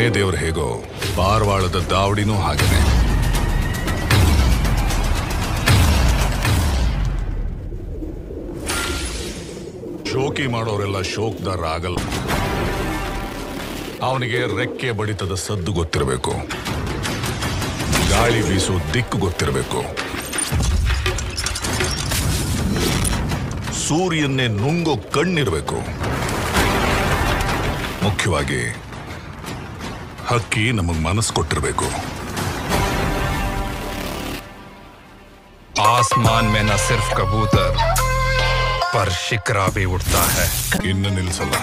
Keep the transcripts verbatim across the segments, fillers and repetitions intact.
ಮನೆ ದೇವ್ರು ಹೇಗೋ ಪಾರವಾಳದ ದಾವಡಿನೂ ಹಾಗೇನೆ. ಶೋಕಿ ಮಾಡೋರೆಲ್ಲ ಶೋಕ್ದಾರ ಆಗಲ್ಲ. ಅವನಿಗೆ ರೆಕ್ಕೆ ಬಡಿತದ ಸದ್ದು ಗೊತ್ತಿರಬೇಕು, ಗಾಳಿ ಬೀಸೋ ದಿಕ್ಕು ಗೊತ್ತಿರಬೇಕು, ಸೂರ್ಯನ್ನೇ ನುಂಗೋ ಕಣ್ಣಿರಬೇಕು. ಮುಖ್ಯವಾಗಿ ಹಕ್ಕಿ ನಮಗ್ ಮನಸ್ಸು ಕೊಟ್ಟಿರಬೇಕು. आसमान में न सिर्फ कबूतर पर शिकरा भी उड़ता है. ಇನ್ನು ನಿಲ್ಸಲ್ಲ.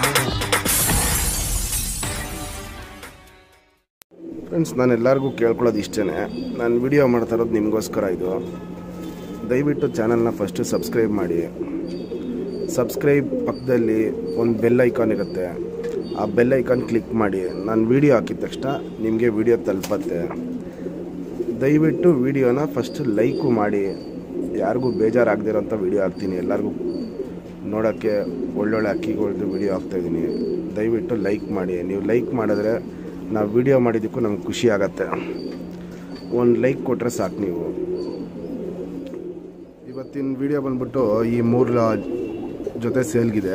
ಫ್ರೆಂಡ್ಸ್, ನಾನು ಎಲ್ಲರಿಗೂ ಕೇಳ್ಕೊಳ್ಳೋದು ಇಷ್ಟೇ. ನಾನು ವಿಡಿಯೋ ಮಾಡ್ತಾ ಇರೋದು ನಿಮಗೋಸ್ಕರ. ಇದು ದಯವಿಟ್ಟು ಚಾನಲ್ನ ಫಸ್ಟು ಸಬ್ಸ್ಕ್ರೈಬ್ ಮಾಡಿ. ಸಬ್ಸ್ಕ್ರೈಬ್ ಪಕ್ಕದಲ್ಲಿ ಒಂದು ಬೆಲ್ ಐಕಾನ್ ಇರುತ್ತೆ, ಆ ಬೆಲ್ ಐಕಾನ್ ಕ್ಲಿಕ್ ಮಾಡಿ. ನಾನು ವಿಡಿಯೋ ಹಾಕಿದ ತಕ್ಷಣ ನಿಮಗೆ ವಿಡಿಯೋ ತಲುಪತ್ತೆ. ದಯವಿಟ್ಟು ವಿಡಿಯೋನ ಫಸ್ಟ್ ಲೈಕು ಮಾಡಿ. ಯಾರಿಗೂ ಬೇಜಾರಾಗದಿರೋಂಥ ವಿಡಿಯೋ ಹಾಕ್ತೀನಿ, ಎಲ್ಲರಿಗೂ ನೋಡೋಕ್ಕೆ ಒಳ್ಳೊಳ್ಳೆ ಅಕ್ಕಿಗಳದ್ದು ವಿಡಿಯೋ ಹಾಕ್ತಾಯಿದ್ದೀನಿ. ದಯವಿಟ್ಟು ಲೈಕ್ ಮಾಡಿ. ನೀವು ಲೈಕ್ ಮಾಡಿದ್ರೆ ನಾವು ವಿಡಿಯೋ ಮಾಡಿದ್ದಕ್ಕೂ ನಮ್ಗೆ ಖುಷಿ ಆಗತ್ತೆ. ಒಂದು ಲೈಕ್ ಕೊಟ್ಟರೆ ಸಾಕು. ನೀವು ಇವತ್ತಿನ ವಿಡಿಯೋ ಬಂದ್ಬಿಟ್ಟು ಈ ಮೂರು ಜೊತೆ ಸೇಲ್ಗಿದೆ.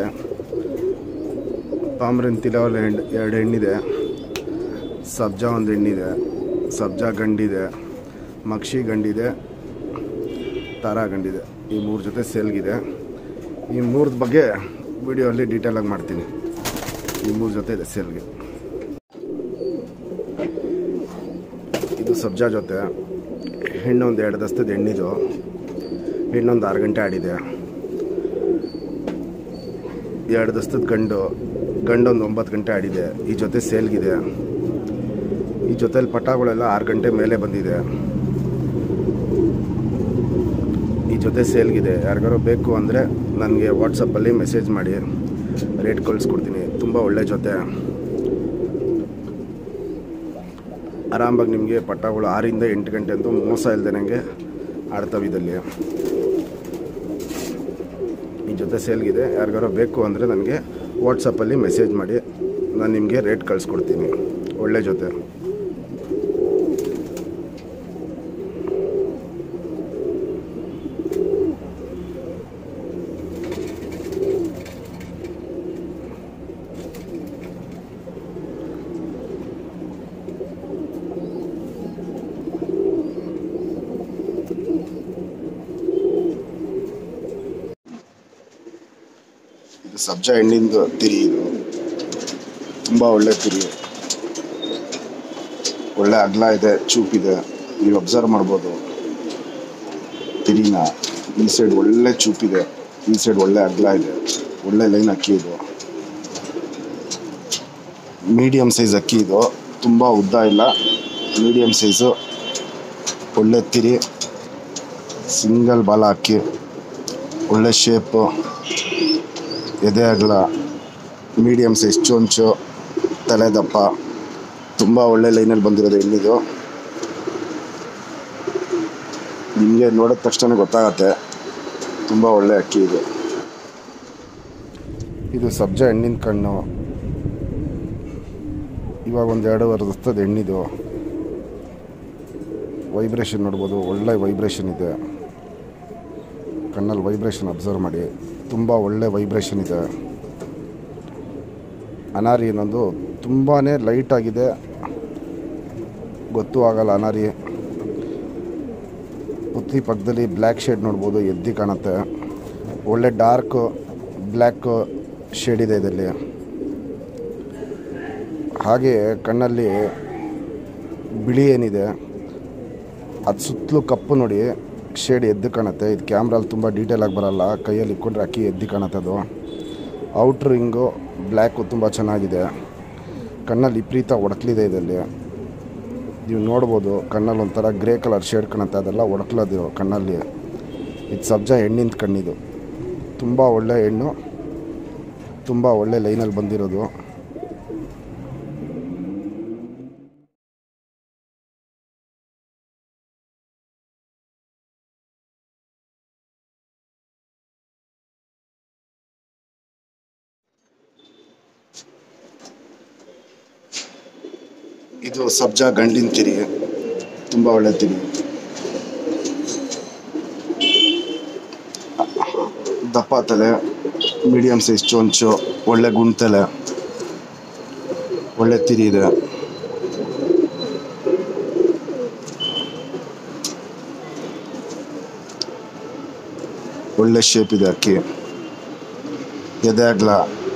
ಪಾಮ್ರನ್ ತಿಲವಲ್ ಹೆಣ್ಣು ಎರಡು ಹೆಣ್ಣಿದೆ, ಸಬ್ಜಾ ಒಂದು ಹೆಣ್ಣಿದೆ, ಸಬ್ಜಾ ಗಂಡಿದೆ, ಮಕ್ಷಿ ಗಂಡಿದೆ, ತಾರಾ ಗಂಡಿದೆ. ಈ ಮೂರು ಜೊತೆ ಸೇಲ್ಗಿದೆ. ಈ ಮೂರದ ಬಗ್ಗೆ ವಿಡಿಯೋಲ್ಲಿ ಡೀಟೇಲಾಗಿ ಮಾಡ್ತೀನಿ. ಈ ಮೂರು ಜೊತೆ ಇದೆ ಸೇಲ್ಗೆ. ಇದು ಸಬ್ಜಾ ಜೊತೆ ಹೆಣ್ಣೊಂದು ಎರಡು ದಸ್ತದ ಹೆಣ್ಣಿದು. ಹೆಣ್ಣೊಂದು ಆರು ಗಂಟೆ ಆಡಿದೆ. ಎರಡು ದಸ್ತದ ಗಂಡು ಗಂಡೊಂದು ಒಂಬತ್ತು ಗಂಟೆ ಆಡಿದೆ. ಈ ಜೊತೆ ಸೇಲ್ಗಿದೆ. ಈ ಜೊತೆಲಿ ಪಟಾಗಳೆಲ್ಲ ಆರು ಗಂಟೆ ಮೇಲೆ ಬಂದಿದೆ. ಈ ಜೊತೆ ಸೇಲ್ಗಿದೆ. ಯಾರಿಗಾರು ಬೇಕು ಅಂದರೆ ನನಗೆ ವಾಟ್ಸಪ್ಪಲ್ಲಿ ಮೆಸೇಜ್ ಮಾಡಿ, ರೇಟ್ ಕಳಿಸ್ಕೊಡ್ತೀನಿ. ತುಂಬ ಒಳ್ಳೆ ಜೊತೆ. ಆರಾಮಾಗಿ ನಿಮಗೆ ಪಟಾಗಳು ಆರಿಂದ ಎಂಟು ಗಂಟೆ ಅಂತೂ ಮೋಸ ಇಲ್ಲದೆ ನನಗೆ ಆಡ್ತವೆ ಇದಲ್ಲಿ. ಈ ಜೊತೆ ಸೇಲ್ಗಿದೆ. ಯಾರಿಗಾರು ಬೇಕು ಅಂದರೆ ನನಗೆ ವಾಟ್ಸಪ್ಪಲ್ಲಿ ಮೆಸೇಜ್ ಮಾಡಿ, ನಾನು ನಿಮಗೆ ರೇಟ್ ಕಳಿಸ್ಕೊಡ್ತೀನಿ. ಒಳ್ಳೆ ಜೊತೆ. ಇದು ಸಬ್ಜಾ ಹೆಣ್ಣಿಂದು ತಿರಿ. ಇದು ತುಂಬ ಒಳ್ಳೆ ತಿರಿ, ಒಳ್ಳೆ ಅಗಲ ಇದೆ, ಚೂಪಿದೆ. ನೀವು ಅಬ್ಸರ್ವ್ ಮಾಡ್ಬೋದು ತಿರಿನ. ಈ ಸೈಡ್ ಒಳ್ಳೆ ಚೂಪಿದೆ, ಈ ಸೈಡ್ ಒಳ್ಳೆ ಅಗಲ ಇದೆ. ಒಳ್ಳೆ ಲೈನ್ ಅಕ್ಕಿ ಇದು. ಮೀಡಿಯಮ್ ಸೈಜ್ ಅಕ್ಕಿ ಇದು. ತುಂಬ ಉದ್ದ ಇಲ್ಲ, ಮೀಡಿಯಮ್ ಸೈಜು. ಒಳ್ಳೆ ತಿರಿ, ಸಿಂಗಲ್ ಬಾಲ ಅಕ್ಕಿ, ಒಳ್ಳೆ ಶೇಪು, ಎದೆ ಅಗಲ, ಮೀಡಿಯಮ್ ಸೈಜ್ ಚೊಂಚು, ತಲೆ ದಪ್ಪ. ತುಂಬ ಒಳ್ಳೆ ಲೈನಲ್ಲಿ ಬಂದಿರೋದು ಹೆಣ್ಣಿದು. ನಿಮಗೆ ನೋಡಿದ ತಕ್ಷಣ ಗೊತ್ತಾಗತ್ತೆ ತುಂಬ ಒಳ್ಳೆ ಅಕ್ಕಿ ಇದು. ಇದು ಸಬ್ಜಾ ಹೆಣ್ಣಿನ ಕಣ್ಣು. ಇವಾಗ ಒಂದು ಎರಡೂವರೆ ವರ್ಷದ ಹೆಣ್ಣಿದು. ವೈಬ್ರೇಷನ್ ನೋಡ್ಬೋದು, ಒಳ್ಳೆ ವೈಬ್ರೇಷನ್ ಇದೆ. ಕಣ್ಣಲ್ಲಿ ವೈಬ್ರೇಷನ್ ಅಬ್ಸರ್ವ್ ಮಾಡಿ, ತುಂಬ ಒಳ್ಳೆ ವೈಬ್ರೇಷನ್ ಇದೆ. ಅನಾರಿ ಅನ್ನೋದು ತುಂಬಾ ಲೈಟಾಗಿದೆ, ಗೊತ್ತೂ ಆಗಲ್ಲ ಅನಾರಿ. ಪುತ್ಲಿ ಪಕ್ಕದಲ್ಲಿ ಬ್ಲ್ಯಾಕ್ ಶೇಡ್ ನೋಡ್ಬೋದು, ಎದ್ದಿ ಕಾಣುತ್ತೆ. ಒಳ್ಳೆ ಡಾರ್ಕ್ ಬ್ಲ್ಯಾಕ್ ಶೇಡ್ ಇದೆ ಇದರಲ್ಲಿ. ಹಾಗೆ ಕಣ್ಣಲ್ಲಿ ಬಿಳಿ ಏನಿದೆ ಅದು ಸುತ್ತಲೂ ಕಪ್ಪು ನೋಡಿ, ಶೇಡ್ ಎದ್ದು ಕಾಣುತ್ತೆ. ಇದು ಕ್ಯಾಮ್ರಲ್ಲಿ ತುಂಬ ಡೀಟೇಲಾಗಿ ಬರೋಲ್ಲ, ಕೈಯಲ್ಲಿ ಇಟ್ಕೊಂಡ್ರೆ ಅಕ್ಕಿ ಎದ್ದು ಕಾಣುತ್ತೆ. ಅದು ಔಟ್ರ್ ರಿಂಗು ಬ್ಲ್ಯಾಕು ತುಂಬ ಚೆನ್ನಾಗಿದೆ. ಕಣ್ಣಲ್ಲಿ ವಿಪರೀತ ಒಡಕಲಿದೆ ಇದರಲ್ಲಿ. ನೀವು ನೋಡ್ಬೋದು ಕಣ್ಣಲ್ಲಿ ಒಂಥರ ಗ್ರೇ ಕಲರ್ ಶೇಡ್ ಕಾಣುತ್ತೆ, ಅದೆಲ್ಲ ಒಡಕಲದು ಕಣ್ಣಲ್ಲಿ. ಇದು ಸಬ್ಜಾ ಹೆಣ್ಣಿಂದ ಕಣ್ಣಿದು. ತುಂಬ ಒಳ್ಳೆ ಹೆಣ್ಣು, ತುಂಬ ಒಳ್ಳೆ ಲೈನಲ್ಲಿ ಬಂದಿರೋದು. ಇದು ಸಬ್ಜಾ ಗಂಡಿನ ತಿರಿ, ತುಂಬ ಒಳ್ಳೆ ತಿರಿ. ದಪ್ಪ ತಲೆ, ಮೀಡಿಯಮ್ ಸೈಜ್ ಚೊಂಚು, ಒಳ್ಳೆ ಗುಂಡ್ತಲೆ, ಒಳ್ಳೆ ತಿರಿ ಇದೆ. ಒಳ್ಳೆ ಶೇಪ್ ಇದೆ ಅಕ್ಕಿ. ಎದೆ ಅಗಲ,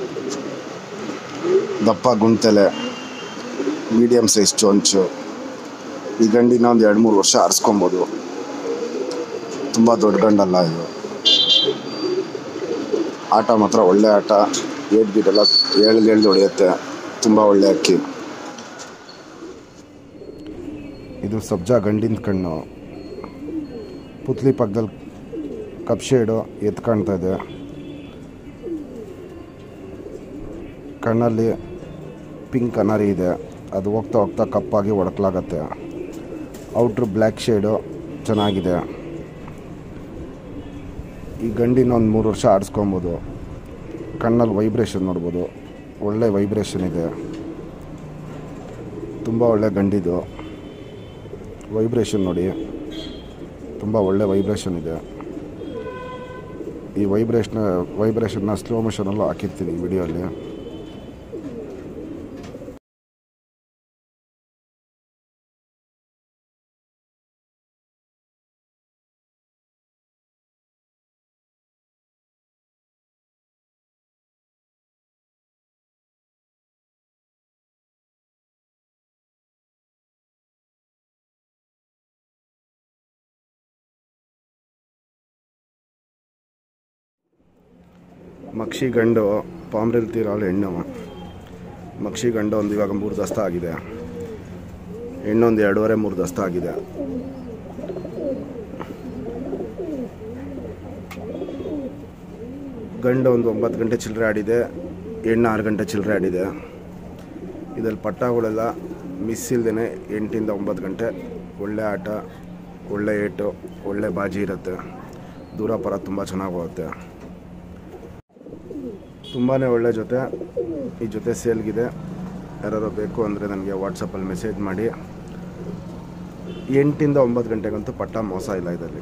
ದಪ್ಪ ಗುಂಡ್ತಲೆ, ಮೀಡಿಯಮ್ ಸೈಜ್ ಚೊಂಚು. ಈ ಗಂಡಿನ ಒಂದು ಎರಡು ಮೂರು ವರ್ಷ ಆರಿಸ್ಕೊಬೋದು. ತುಂಬ ದೊಡ್ಡ ಗಂಡಲ್ಲ ಇದು. ಆಟ ಮಾತ್ರ ಒಳ್ಳೆ ಆಟ. ಏಟ್ ಗೀಟೆಲ್ಲ ಏಳು ಏಳ್ದು ಹೊಡೆಯುತ್ತೆ. ತುಂಬ ಒಳ್ಳೆ ಅಕ್ಕಿ. ಇದು ಸಬ್ಜಾ ಗಂಡಿನ ಕಣ್ಣು. ಪುತ್ಲಿ ಪಕ್ಕದಲ್ಲಿ ಕಪ್ ಶೇಡು ಎತ್ತು ಕಾಣ್ತಾ ಇದೆ. ಕಣ್ಣಲ್ಲಿ ಪಿಂಕ್ ಅನಾರಿ ಇದೆ, ಅದು ಹೋಗ್ತಾ ಹೋಗ್ತಾ ಕಪ್ಪಾಗಿ ಒಡಕಲಾಗತ್ತೆ. ಔಟ್ರ್ ಬ್ಲ್ಯಾಕ್ ಶೇಡು ಚೆನ್ನಾಗಿದೆ. ಈ ಗಂಡಿನ ಒಂದು ಮೂರು ವರ್ಷ ಆಡಿಸ್ಕೊಬೋದು. ಕಣ್ಣಲ್ಲಿ ವೈಬ್ರೇಷನ್ ನೋಡ್ಬೋದು, ಒಳ್ಳೆ ವೈಬ್ರೇಷನ್ ಇದೆ. ತುಂಬ ಒಳ್ಳೆ ಗಂಡಿದು. ವೈಬ್ರೇಷನ್ ನೋಡಿ, ತುಂಬ ಒಳ್ಳೆ ವೈಬ್ರೇಷನ್ ಇದೆ. ಈ ವೈಬ್ರೇಷನ್ ವೈಬ್ರೇಷನ್ನ ಸ್ಲೋ ಮೋಷನಲ್ಲೂ ಹಾಕಿರ್ತೀನಿ ಈ ವಿಡಿಯೋಲ್ಲಿ. ಮಕ್ಷಿ ಗಂಡು ಪಾಮ್ರೆಲ್ ತೀರಾಲ್ ಹೆಣ್ಣು. ಮಕ್ಷಿ ಗಂಡು ಒಂದು ಇವಾಗ ಮೂರು ದಸ್ತ ಆಗಿದೆ. ಹೆಣ್ಣೊಂದು ಎರಡೂವರೆ ಮೂರು ದಸ್ತ ಆಗಿದೆ. ಗಂಡು ಒಂದು ಒಂಬತ್ತು ಗಂಟೆ ಚಿಲ್ಲರೆ ಆಡಿದೆ, ಹೆಣ್ಣು ಆರು ಗಂಟೆ ಚಿಲ್ಲರೆ ಆಡಿದೆ. ಇದರಲ್ಲಿ ಪಟ್ಟಗಳೆಲ್ಲ ಮಿಸ್ ಇಲ್ದೇ ಎಂಟಿಂದ ಒಂಬತ್ತು ಗಂಟೆ ಒಳ್ಳೆ ಆಟ, ಒಳ್ಳೆ ಏಟು, ಒಳ್ಳೆ ಬಾಜಿ ಇರುತ್ತೆ. ದೂರ ಪರ ತುಂಬ ಚೆನ್ನಾಗಿ ಹೋಗುತ್ತೆ. ತುಂಬಾ ಒಳ್ಳೆ ಜೊತೆ. ಈ ಜೊತೆ ಸೇಲ್ಗಿದೆ. ಯಾರು ಬೇಕು ಅಂದರೆ ನನಗೆ ವಾಟ್ಸಪ್ಪಲ್ಲಿ ಮೆಸೇಜ್ ಮಾಡಿ. ಎಂಟಿಂದ ಒಂಬತ್ತು ಗಂಟೆಗಂತೂ ಪಟ್ಟ ಮೋಸ ಇಲ್ಲ ಇದರಲ್ಲಿ.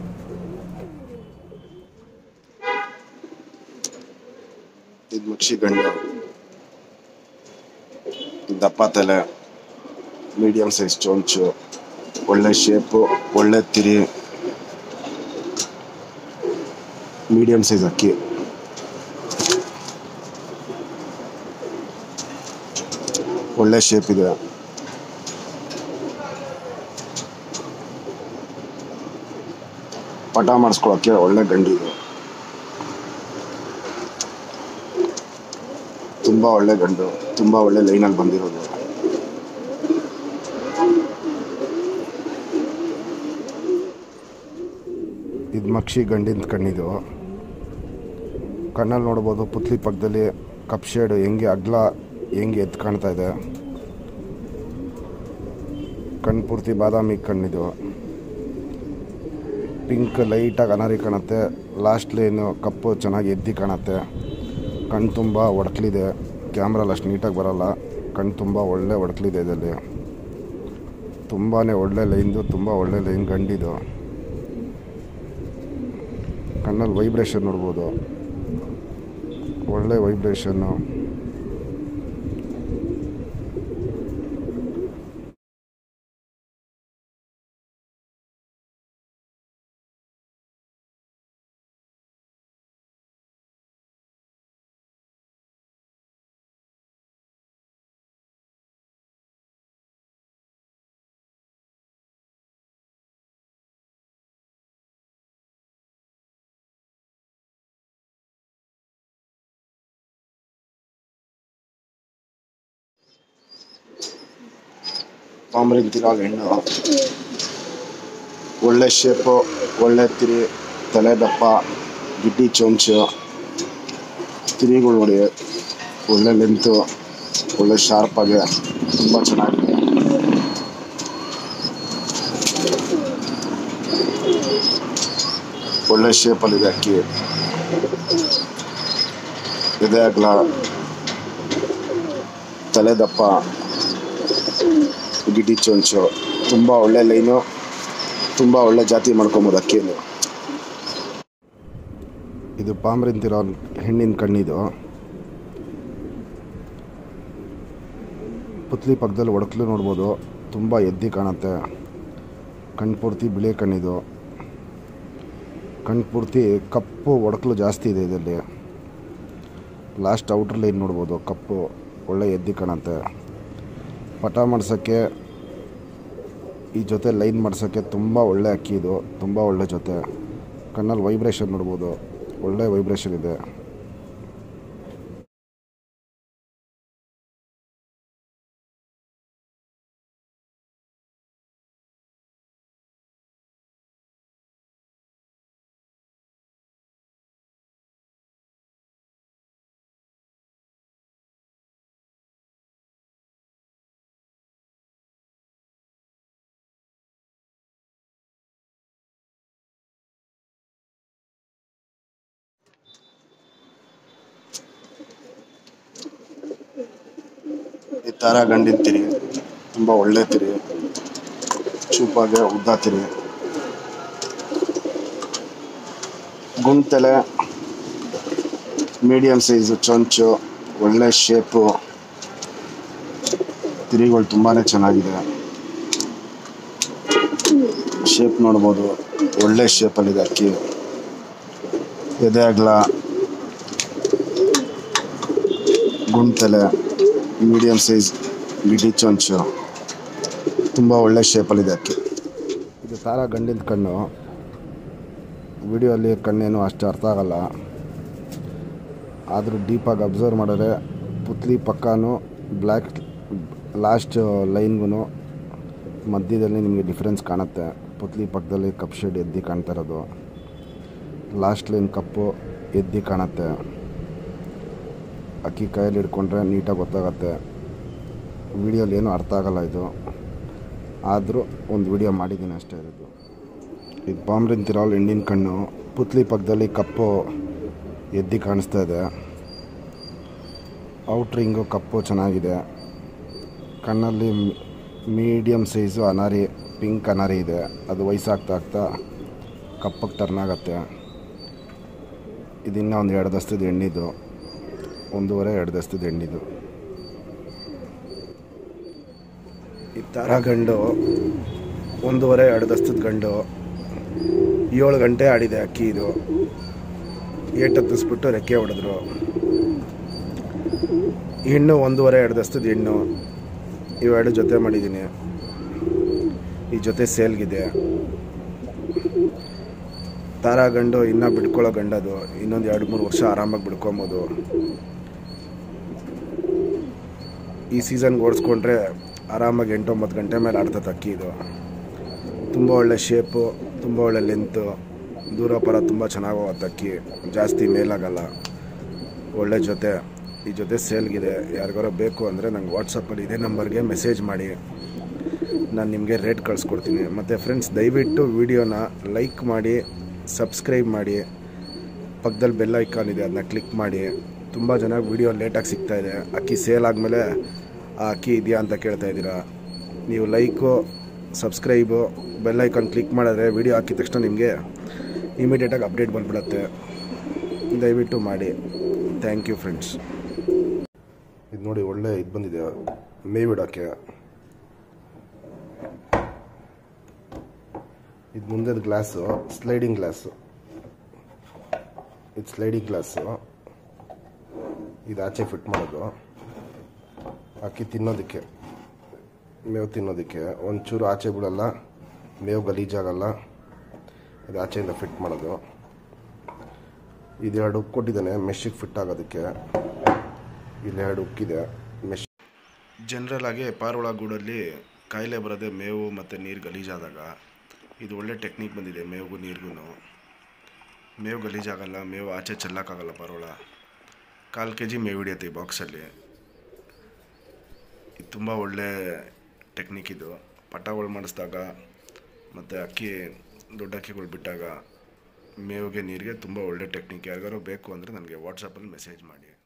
ಇದು ಮಕ್ಷಿ ಗಂಡು, ದಪ್ಪ ತಲೆ, ಮೀಡಿಯಮ್ ಸೈಜ್ ಚೊಂಚು, ಒಳ್ಳೆ ಶೇಪು, ಒಳ್ಳೆ ತಿರಿ, ಮೀಡಿಯಮ್ ಸೈಜ್ ಅಕ್ಕಿ. ಒಳ್ಳೆ ಶೇಪ್ ಇದೆ. ಪಟ ಮಾಡಿಸ್ಕೊಳ್ಳೋಕ್ಕೆ ಒಳ್ಳೆ ಗಂಡಿದೆ. ತುಂಬ ಒಳ್ಳೆ ಗಂಡು, ತುಂಬ ಒಳ್ಳೆ ಲೈನಲ್ಲಿ ಬಂದಿರೋದು. ಇದು ಮಕ್ಷಿ ಗಂಡಿನ ಕಣ್ಣಿದು. ಕಣ್ಣಲ್ಲಿ ನೋಡ್ಬೋದು ಪುತ್ಲಿ ಪಕ್ಕದಲ್ಲಿ ಕಪ್ ಶೇಡು ಹೆಂಗೆ ಅಗ್ಲ ಹೆಂಗೆ ಎದ್ದು ಕಾಣ್ತಾ ಇದೆ. ಕಣ್ಣು ಪೂರ್ತಿ ಬಾದಾಮಿ ಕಣ್ಣಿದು. ಪಿಂಕ್ ಲೈಟಾಗಿ ಅನಾರಿ ಕಾಣುತ್ತೆ. ಲಾಸ್ಟ್ ಲೈನು ಕಪ್ಪು ಚೆನ್ನಾಗಿ ಎದ್ದಿ ಕಾಣುತ್ತೆ. ಕಣ್ಣು ತುಂಬ ಒಡಕಲಿದೆ. ಕ್ಯಾಮ್ರಲ್ಲಿ ಅಷ್ಟು ನೀಟಾಗಿ ಬರೋಲ್ಲ. ಕಣ್ಣು ತುಂಬ ಒಳ್ಳೆ ಒಡಕಲಿದೆ ಇದರಲ್ಲಿ. ತುಂಬಾ ಒಳ್ಳೆ ಲೈನ್ದು, ತುಂಬ ಒಳ್ಳೆ ಲೈನ್ ಗಂಡಿದು. ಕಣ್ಣಲ್ಲಿ ವೈಬ್ರೇಷನ್ ನೋಡ್ಬೋದು, ಒಳ್ಳೆ ವೈಬ್ರೇಷನ್ನು. ಪಾಮ್ರೆಲ್ ತೀರಾಲ್ ಹೆಣ್ಣು. ಒಳ್ಳೆ ಶೇಪು, ಒಳ್ಳೆ ತಿರಿ, ತಲೆ ದಪ್ಪ, ಗಿಡ್ಡಿ ಚೊಂಚು, ತಿರಿಗಳು ನೋಡಿ, ಒಳ್ಳೆ ಲೆಂತು, ಒಳ್ಳೆ ಶಾರ್ಪಾಗಿ, ತುಂಬ ಚೆನ್ನಾಗಿದೆ. ಒಳ್ಳೆ ಶೇಪಲ್ಲಿದೆ ಅಕ್ಕಿ. ಎದೆ ಅಗಲ, ತಲೆ ದಪ್ಪ, ಗಿಡ್ಡಿ ಚೊಂಚು ತುಂಬ ಒಳ್ಳೆ ಲೈನು, ತುಂಬ ಒಳ್ಳೆ ಜಾತಿ ಮಾಡ್ಕೊಬೋದು ಅಕ್ಕಿಯಲ್ಲಿ. ಇದು ಪಾಮ್ರಿಂತಿರೋ ಹೆಣ್ಣಿನ ಕಣ್ಣಿದು. ಪುತ್ಲಿ ಪಕ್ಕದಲ್ಲಿ ಒಡಕಲು ನೋಡ್ಬೋದು, ತುಂಬ ಎದ್ದಿ ಕಾಣುತ್ತೆ. ಕಣ್ಣು ಪೂರ್ತಿ ಬಿಳಿ ಕಣ್ಣಿದು, ಕಣ್ಣು ಪೂರ್ತಿ ಕಪ್ಪು ಒಡಕಲು ಜಾಸ್ತಿ ಇದೆ ಇದರಲ್ಲಿ. ಲಾಸ್ಟ್ ಔಟ್ರ್ ಲೈನ್ ನೋಡ್ಬೋದು, ಕಪ್ಪು ಒಳ್ಳೆ ಎದ್ದಿ ಕಾಣುತ್ತೆ. ಪಟ ಮಾಡ್ಸೋಕ್ಕೆ ಈ ಜೊತೆ ಲೈನ್ ಮಾಡ್ಸೋಕ್ಕೆ ತುಂಬ ಒಳ್ಳೆ ಅಕ್ಕಿ ಇದು, ತುಂಬ ಒಳ್ಳೆ ಜೊತೆ. ಕಣ್ಣಲ್ಲಿ ವೈಬ್ರೇಷನ್ ನೋಡ್ಬೋದು, ಒಳ್ಳೆ ವೈಬ್ರೇಷನ್ ಇದೆ. ಈ ಥರ ಗಂಡಿನ ತಿರಿ ತುಂಬ ಒಳ್ಳೆ ತಿರಿ, ಚೂಪಾಗೆ ಉದ್ದ ತಿರಿ, ಗುಂಟೆಲೆ ಮೀಡಿಯಮ್ ಸೈಜು ಚೊಂಚು, ಒಳ್ಳೆ ಶೇಪು, ತಿರಿಗಳು ತುಂಬಾ ಚೆನ್ನಾಗಿದೆ. ಶೇಪ್ ನೋಡ್ಬೋದು, ಒಳ್ಳೆ ಶೇಪಲ್ಲಿದೆ ಅಕ್ಕಿ. ಎದೆ ಅಗಲ, ಗುಂಟೆಲೆ, ಮೀಡಿಯಮ್ ಸೈಜ್ ಗಿಡ್ಡಿ ಚೊಂಚು, ತುಂಬ ಒಳ್ಳೆ ಶೇಪಲ್ಲಿದೆ ಅಕ್ಕಿ. ಇದು ತಾರಾ ಗಂಡಿನ ಕಣ್ಣು. ವಿಡಿಯೋಲ್ಲಿ ಕಣ್ಣೇನು ಅಷ್ಟು ಅರ್ಥ ಆಗಲ್ಲ, ಆದರೂ ಡೀಪಾಗಿ ಅಬ್ಸರ್ವ್ ಮಾಡಿದ್ರೆ ಪುತ್ಲಿ ಪಕ್ಕನೂ ಬ್ಲ್ಯಾಕ್ ಲಾಸ್ಟ್ ಲೈನ್ಗೂ ಮಧ್ಯದಲ್ಲಿ ನಿಮಗೆ ಡಿಫ್ರೆನ್ಸ್ ಕಾಣುತ್ತೆ. ಪುತ್ಲಿ ಪಕ್ಕದಲ್ಲಿ ಕಪ್ ಶೇಡ್ ಎದ್ದಿ ಕಾಣ್ತಾ ಇರೋದು, ಲಾಸ್ಟ್ ಲೈನ್ ಕಪ್ಪು ಎದ್ದಿ ಕಾಣುತ್ತೆ. ಅಕ್ಕಿ ಕೈಯಲ್ಲಿ ಹಿಡ್ಕೊಂಡ್ರೆ ನೀಟಾಗಿ ಗೊತ್ತಾಗತ್ತೆ. ವಿಡಿಯೋಲಿ ಏನೂ ಅರ್ಥ ಆಗಲ್ಲ ಇದು, ಆದರೂ ಒಂದು ವಿಡಿಯೋ ಮಾಡಿದ್ದೀನಿ ಅಷ್ಟೇ ಇರೋದು. ಇದು ಪಾಮ್ರಿಂತಿರಾಲ್ ಹೆಣ್ಣಿನ ಕಣ್ಣು, ಪುತ್ಲಿ ಪಕ್ಕದಲ್ಲಿ ಕಪ್ಪು ಎದ್ದಿ ಕಾಣಿಸ್ತಾ ಇದೆ. ಔಟ್ರಿಂಗು ಕಪ್ಪು ಚೆನ್ನಾಗಿದೆ. ಕಣ್ಣಲ್ಲಿ ಮೀಡಿಯಮ್ ಸೈಜು ಅನಾರಿ, ಪಿಂಕ್ ಅನಾರಿ ಇದೆ. ಅದು ವಯಸ್ಸಾಗ್ತಾ ಆಗ್ತಾ ಕಪ್ಪಗೆ ಟರ್ನ್ ಆಗುತ್ತೆ. ಇದನ್ನು ಒಂದು ಎರಡು ದಸ್ತದ ಎಣ್ಣಿದು, ಒಂದೂವರೆ ಎರಡು ದಸ್ತದ ಎಣ್ಣಿದು. ಈ ಥರ ಗಂಡು ಒಂದೂವರೆ ಎರಡು ದಸ್ತದ ಗಂಡು, ಏಳು ಗಂಟೆ ಆಡಿದೆ ಅಕ್ಕಿ. ಇದು ಏಟು ಹತ್ತಿಸ್ಬಿಟ್ಟು ರೆಕ್ಕೆ ಹೊಡೆದ್ರು. ಹೆಣ್ಣು ಒಂದೂವರೆ ಎರಡು ದಸ್ತದ ಹೆಣ್ಣು, ಇವೆರಡು ಜೊತೆ ಮಾಡಿದ್ದೀನಿ. ಈ ಜೊತೆ ಸೇಲ್ಗಿದೆ. ತಾರಾ ಗಂಡು ಇನ್ನೂ ಬಿಡ್ಕೊಳ್ಳೋ ಗಂಡದು, ಇನ್ನೊಂದು ಎರಡು ಮೂರು ವರ್ಷ ಆರಾಮಾಗಿ ಬಿಡ್ಕೊಬೋದು. ಈ ಸೀಸನ್ಗೆ ಓಡಿಸ್ಕೊಂಡ್ರೆ ಆರಾಮಾಗಿ ಎಂಟೊಂಬತ್ತು ಗಂಟೆ ಮೇಲೆ ಆಡ್ತದೆ ಅಕ್ಕಿ. ಇದು ತುಂಬ ಒಳ್ಳೆ ಶೇಪು, ತುಂಬ ಒಳ್ಳೆ ಲೆಂತು, ದೂರ ಪರ ತುಂಬ ಚೆನ್ನಾಗಿ ಹೋಗುತ್ತೆ ಅಕ್ಕಿ, ಜಾಸ್ತಿ ಮೇಲಾಗಲ್ಲ, ಒಳ್ಳೆ ಜೊತೆ. ಈ ಜೊತೆ ಸೇಲ್ಗಿದೆ. ಯಾರಿಗಾರೋ ಬೇಕು ಅಂದರೆ ನಂಗೆ ವಾಟ್ಸಪ್ಪಲ್ಲಿ ಇದೇ ನಂಬರ್ಗೆ ಮೆಸೇಜ್ ಮಾಡಿ, ನಾನು ನಿಮಗೆ ರೇಟ್ ಕಳಿಸ್ಕೊಡ್ತೀನಿ. ಮತ್ತು ಫ್ರೆಂಡ್ಸ್, ದಯವಿಟ್ಟು ವಿಡಿಯೋನ ಲೈಕ್ ಮಾಡಿ, ಸಬ್ಸ್ಕ್ರೈಬ್ ಮಾಡಿ, ಪಕ್ಕದಲ್ಲಿ ಬೆಲ್ ಐಕಾನ್ ಇದೆ ಅದನ್ನ ಕ್ಲಿಕ್ ಮಾಡಿ. ತುಂಬ ಜನ ವಿಡಿಯೋ ಲೇಟಾಗಿ ಸಿಗ್ತಾಯಿದೆ. ಅಕ್ಕಿ ಸೇಲ್ ಆದಮೇಲೆ ಆ ಅಕ್ಕಿ ಇದೆಯಾ ಅಂತ ಕೇಳ್ತಾ ಇದ್ದೀರಾ. ನೀವು like, subscribe, bell icon click ಮಾಡಿದ್ರೆ ವಿಡಿಯೋ ಹಾಕಿದ ತಕ್ಷಣ ನಿಮಗೆ ಇಮಿಡಿಯೇಟಾಗಿ ಅಪ್ಡೇಟ್ ಬಂದುಬಿಡುತ್ತೆ. ದಯವಿಟ್ಟು ಮಾಡಿ. Thank you friends. ಇದು ನೋಡಿ, ಒಳ್ಳೆ ಇದು ಬಂದಿದೆ ಮೇವಿಡೋಕ್ಕೆ. ಇದು ಮುಂದೆದು ಗ್ಲಾಸು, ಸ್ಲೈಡಿಂಗ್ ಗ್ಲಾಸು. ಇದು ಸ್ಲೈಡಿಂಗ್ ಗ್ಲಾಸು. ಇದು ಆಚೆ ಫಿಟ್ ಮಾಡೋದು. ಅಕ್ಕಿ ತಿನ್ನೋದಕ್ಕೆ, ಮೇವು ತಿನ್ನೋದಕ್ಕೆ. ಒಂಚೂರು ಆಚೆ ಬಿಡಲ್ಲ, ಮೇವು ಗಲೀಜಾಗಲ್ಲ. ಇದು ಆಚೆಯಿಂದ ಫಿಟ್ ಮಾಡೋದು. ಇದೆರಡು ಉಕ್ಕು ಕೊಟ್ಟಿದ್ದಾನೆ ಮೆಶ್ಶಿಗೆ ಫಿಟ್ ಆಗೋದಕ್ಕೆ. ಇಲ್ಲೆರಡು ಉಕ್ಕಿದೆ ಮೆಶ್. ಜನರಲ್ ಆಗಿ ಪಾರಿವಾಳ ಗೂಡಲ್ಲಿ ಕಾಯಿಲೆ ಬರೋದೇ ಮೇವು ಮತ್ತು ನೀರು ಗಲೀಜಾದಾಗ. ಇದು ಒಳ್ಳೆ ಟೆಕ್ನಿಕ್ ಬಂದಿದೆ. ಮೇವಿಗೂ ನೀರಿಗೂ ಮೇವು ಗಲೀಜಾಗಲ್ಲ, ಮೇವು ಆಚೆ ಚೆಲ್ಲಕ್ಕಾಗಲ್ಲ. ಪಾರಿವಾಳ ಕಾಲು ಕೆ ಜಿ ಮೇವು ಹಿಡಿಯುತ್ತೆ ಈ ಬಾಕ್ಸಲ್ಲಿ. ಇದು ತುಂಬ ಒಳ್ಳೆ ಟೆಕ್ನಿಕ್. ಇದು ಪಟಾಗಳು ಮಾಡಿಸಿದಾಗ ಮತ್ತು ಅಕ್ಕಿ ದೊಡ್ಡ ಅಕ್ಕಿಗಳು ಬಿಟ್ಟಾಗ ಮೇವಿಗೆ ನೀರಿಗೆ ತುಂಬ ಒಳ್ಳೆ ಟೆಕ್ನಿಕ್. ಯಾರಿಗಾರು ಬೇಕು ಅಂದರೆ ನನಗೆ ವಾಟ್ಸಪ್ಪಲ್ಲಿ ಮೆಸೇಜ್ ಮಾಡಿ.